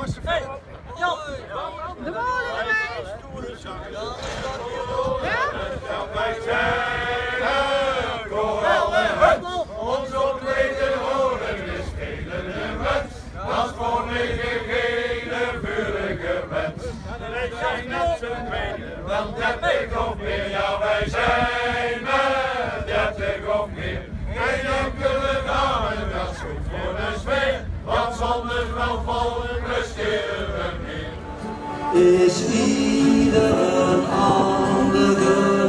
Hey, Jan! De molenmeis! Ja? Wij zijn het koral en huns. Ons optreden horen is velen een wens. Dat is voor mij geen gele vurige wens. Wij zijn net z'n tweeën, wel 30 of meer. Ja, wij zijn met 30 of meer. Geen enkele dame, dat is goed voor de sfeer. Want zonder wel volk presteren we meer. Is ieder een andere